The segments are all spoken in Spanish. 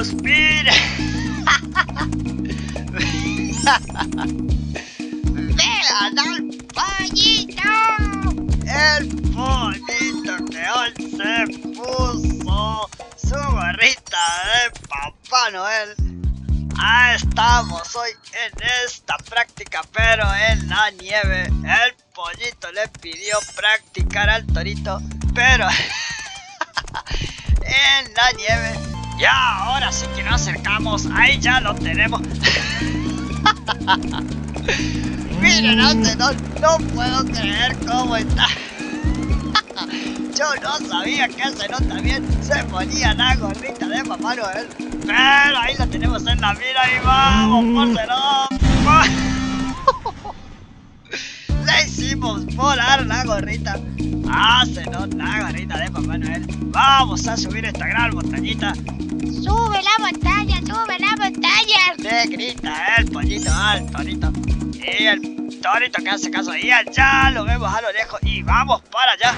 chicos, miren. ¡Vean al pollito! El pollito que hoy se puso su gorrita de Papá Noel. Estamos hoy en esta práctica, pero en la nieve. El pollito le pidió practicar al torito, pero en la nieve. Ya, ahora sí que nos acercamos. Ahí ya lo tenemos. Miren, no puedo creer cómo está. Yo no sabía que Zenón también se ponía la gorrita de Papá Noel. Pero ahí la tenemos en la mira y vamos por Zenón. Le hicimos volar la gorrita a Zenón, la gorrita de Papá Noel. Vamos a subir esta gran montañita. ¡Sube la montaña, sube la montaña! Le grita el pollito al torito. Y el torito que hace caso. Y allá lo vemos a lo lejos. Y vamos para allá.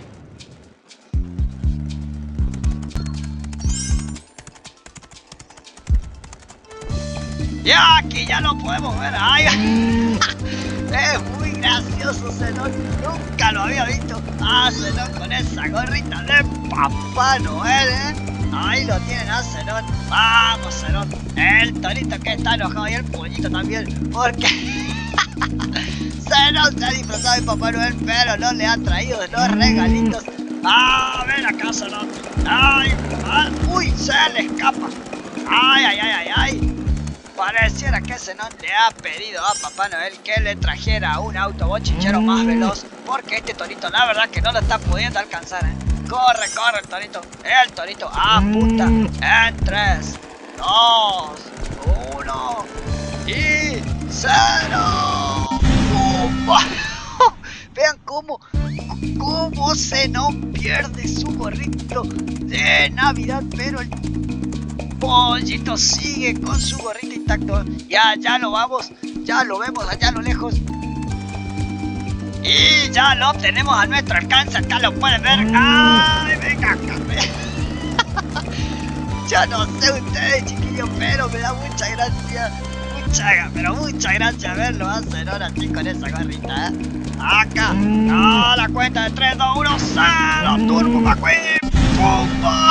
Y aquí ya lo podemos ver. ¡Ay! Es muy gracioso Zenón. Nunca lo había visto a Zenón con esa gorrita de Papá Noel, Ahí lo tienen a Zenón. Vamos, Zenón. El torito que está enojado y el pollito también. Porque Zenón se ha disfrazado de Papá Noel, pero no le ha traído los regalitos. Ven acá, Zenón. Uy, se le escapa. Ay. Pareciera que Zenón le ha pedido a Papá Noel que le trajera un auto bochinchero más veloz. Porque este torito, la verdad que no lo está pudiendo alcanzar, Corre el torito. El torito apunta en 3, 2, 1 y 0. Vean cómo Zenón pierde su gorrito de Navidad, pero el pollito sigue con su gorrito intacto. Ya lo vamos, ya lo vemos allá a lo lejos. Y ya lo tenemos a nuestro alcance, acá lo pueden ver. ¡Ay, venga acá! Yo no sé ustedes, chiquillos, pero me da mucha gracia. Mucha gracia verlo a Zenón así con esa gorrita, Acá, a la cuenta de 3, 2, 1, 0. Turbo McQueen. ¡Pumba!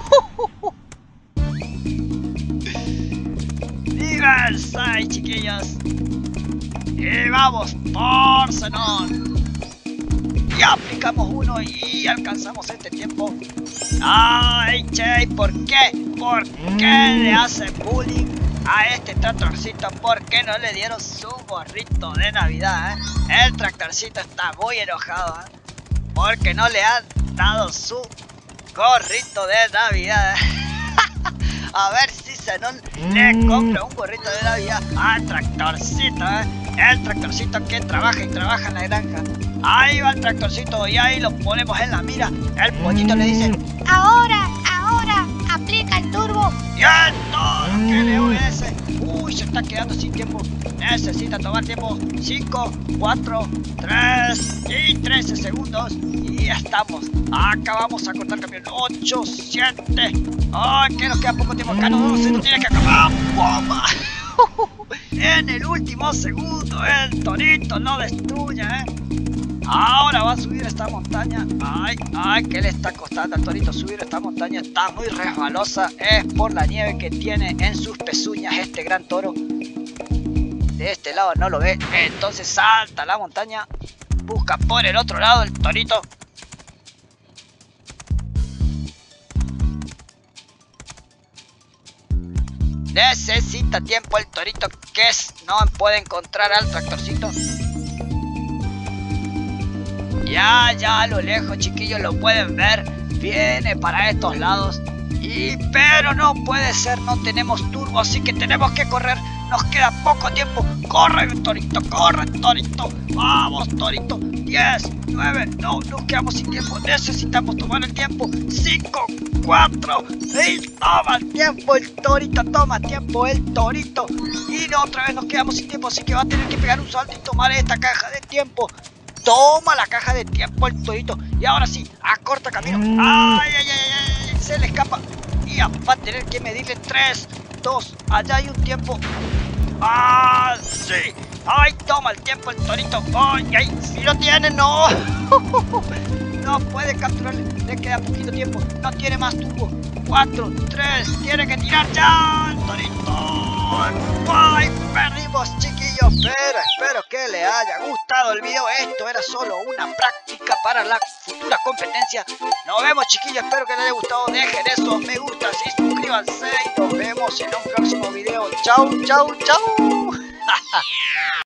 Diversa, chiquillos. Y vamos por Zenón. Y aplicamos uno y alcanzamos este tiempo. Ay, che, ¿por qué? ¿Por qué le hacen bullying a este tractorcito? ¿Por qué no le dieron su gorrito de Navidad, El tractorcito está muy enojado, porque no le han dado su gorrito de Navidad, A ver si Zenón le compra un gorrito de Navidad al tractorcito, El tractorcito que trabaja y trabaja en la granja. Ahí va el tractorcito y ahí lo ponemos en la mira. El pollito le dice: Ahora, aplica el turbo. Y el toro que le obedece. Uy, se está quedando sin tiempo. Necesita tomar tiempo. 5, 4, 3 y 13 segundos. Y estamos. Acá vamos a cortar camión. 8, 7. Ay, que nos queda poco tiempo. Acá no se nos tiene que acabar. ¡Bomba! En el último segundo el torito lo destruye, Ahora va a subir esta montaña. Ay, que le está costando al torito subir esta montaña. Está muy resbalosa. Es por la nieve que tiene en sus pezuñas este gran toro. De este lado no lo ve. Entonces salta la montaña. Busca por el otro lado el torito. Necesita tiempo el torito, que no puede encontrar al tractorcito. Ya a lo lejos, chiquillos, lo pueden ver. Viene para estos lados. Pero no puede ser, no tenemos turbo, así que tenemos que correr. Nos queda poco tiempo. Corre, torito, Vamos, torito. 10, 9, no, nos quedamos sin tiempo. Necesitamos tomar el tiempo. 5, 4, y toma el tiempo. El torito toma tiempo, el torito. Y otra vez nos quedamos sin tiempo, así que va a tener que pegar un salto y tomar esta caja de tiempo. Toma la caja de tiempo el torito. Y ahora sí, acorta camino. Ay, se le escapa. Y va a tener que medirle 3, 2. Allá hay un tiempo. ¡Ah, sí! ¡Ay, toma el tiempo el torito! ¡Ay, ay! ¡Si lo tiene, no! No puede capturarle. Le queda poquito tiempo. No tiene más turbo. 4, 3. Tiene que tirar ya el torito. ¡Ay! Perdimos, chiquillos. Pero espero que les haya gustado el video. Esto era solo una práctica para la futura competencia. Nos vemos, chiquillos. Espero que les haya gustado. Dejen esos me gusta y suscríbanse. Y nos vemos en un próximo video. Chau, chau, chau.